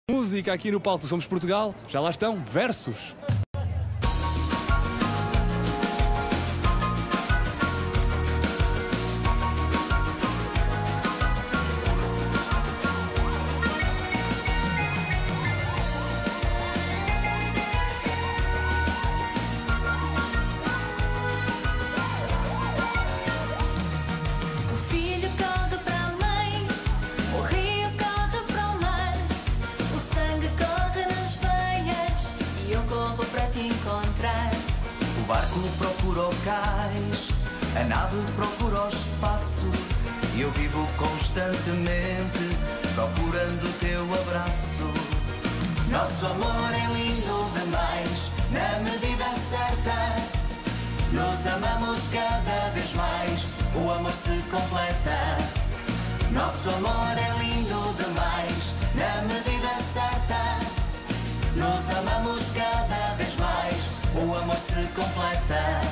Música aqui no Palco Somos Portugal. Já lá estão, versos. O barco procura o cais, a nave procura o espaço, e eu vivo constantemente procurando o teu abraço. Nosso amor é lindo demais, na medida certa. Nos amamos cada vez mais, o amor se completa. Nosso amor é lindo demais, na medida certa. Nos amamos cada vez mais, o amor se completa.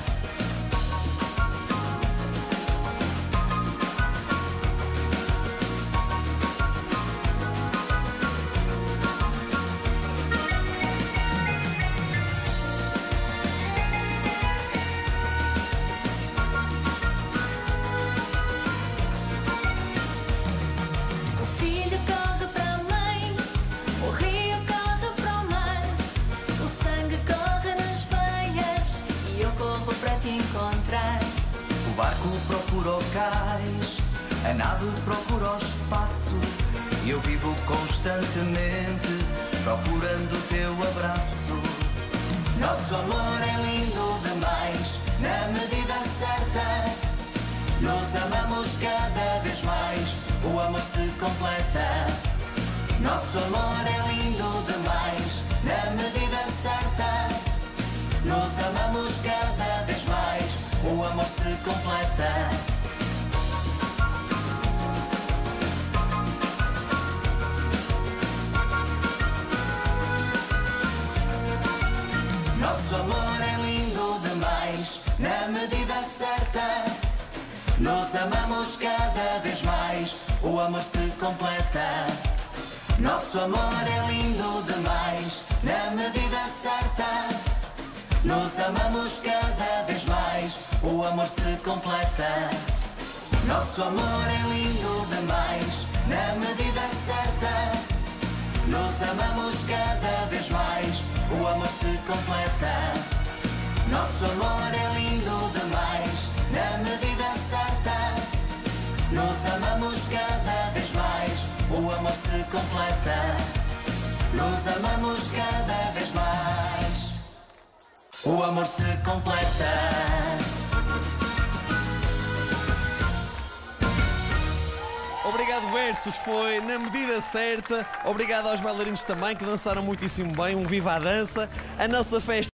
O barco procura o cais, a nave procura o espaço, e eu vivo constantemente procurando o teu abraço. Nosso amor é lindo demais, na medida certa. Nos amamos cada vez mais, o amor se completa. Nosso amor é lindo demais, na medida certa. Nos amamos cada vez mais, o amor se completa. Nosso amor é lindo demais, na medida certa. Nos amamos cada vez mais, o amor se completa. Nosso amor é lindo demais, na medida certa. Nos amamos cada vez mais, o amor se completa. Nosso amor é lindo demais, na medida certa. Nos amamos cada vez mais, o amor se completa. Nosso amor é lindo demais, na medida certa. Nos amamos cada vez mais, o amor se completa. Nos amamos cada vez mais, o amor se completa. Obrigado, Versos, foi na medida certa. Obrigado aos bailarinos também, que dançaram muitíssimo bem. Um viva a dança. A nossa festa